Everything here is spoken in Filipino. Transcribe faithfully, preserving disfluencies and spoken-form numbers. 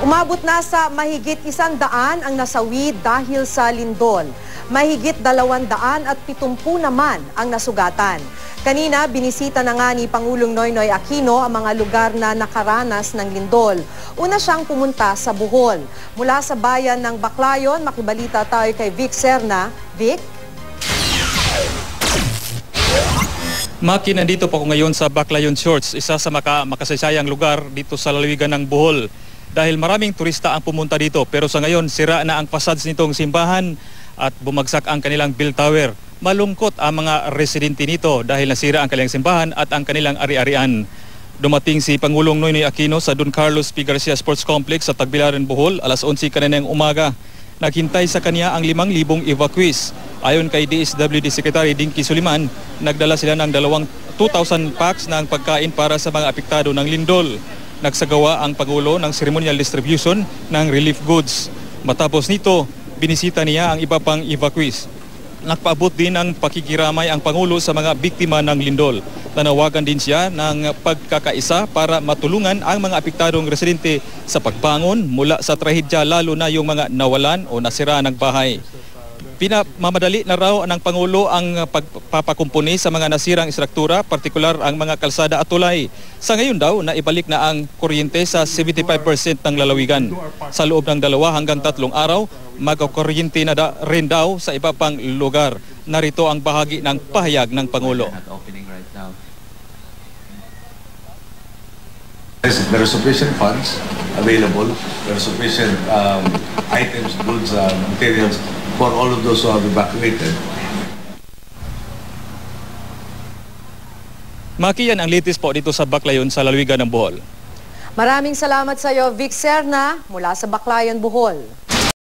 Umabot na sa mahigit isang daan ang nasawi dahil sa lindol. Mahigit dalawang daan at pitumpu naman ang nasugatan. Kanina, binisita na nga ni Pangulong Noynoy Aquino ang mga lugar na nakaranas ng lindol. Una siyang pumunta sa Bohol. Mula sa bayan ng Baclayon, makibalita tayo kay Vic Serna. Vic? Maki, nandito po ako ngayon sa Baclayon Shores, isa sa maka makasaysayang lugar dito sa lalawigan ng Bohol. Dahil maraming turista ang pumunta dito, pero sa ngayon sira na ang facades nitong simbahan at bumagsak ang kanilang bell tower. Malungkot ang mga residente nito dahil nasira ang kanilang simbahan at ang kanilang ari-arian. Dumating si Pangulong Noynoy Aquino sa Don Carlos P. Garcia Sports Complex sa Tagbilaran, Bohol, alas onse kaninang umaga. Naghintay sa kanya ang limang libong evacuees. Ayon kay D S W D Secretary Dinky Suliman, nagdala sila ng dalawang two thousand packs ng pagkain para sa mga apektado ng lindol. Nagsagawa ang Pangulo ng ceremonial distribution ng relief goods. Matapos nito, binisita niya ang iba pang evacuees. Nagpaabot din ng pakikiramay ang Pangulo sa mga biktima ng lindol. Nanawagan din siya ng pagkakaisa para matulungan ang mga apektadong residente sa pagbangon mula sa trahedya, lalo na yung mga nawalan o nasira ng bahay. Pinamamadali na raw ng Pangulo ang pagpapakumpuni sa mga nasirang istruktura, partikular ang mga kalsada at tulay. Sa ngayon daw, naibalik na ang kuryente sa seventy-five percent ng lalawigan. Sa loob ng dalawa hanggang tatlong araw, magkukuryente na da, rin daw sa iba pang lugar. Narito ang bahagi ng pahayag ng Pangulo. There are sufficient funds available. There are sufficient um, items, goods, uh, materials for all of those who have evacuated. Maki, yan ang latest po dito sa Baclayon sa lalawigan ng Bohol. Maraming salamat sa iyo, Vic Serna, mula sa Baclayon, Bohol.